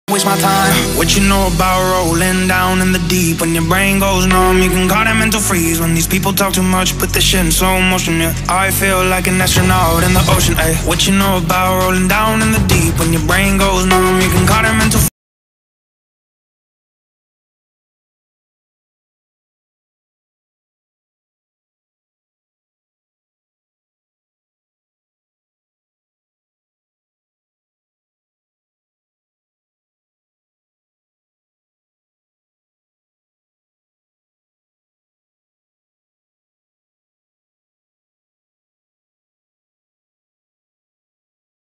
Waste my time. What you know about rolling down in the deep? When your brain goes numb, you can call it mental freeze. When these people talk too much, put this shit in slow motion, yeah. I feel like an astronaut in the ocean, ayy. What you know about rolling down in the deep? When your brain goes numb, you can call it mental freeze.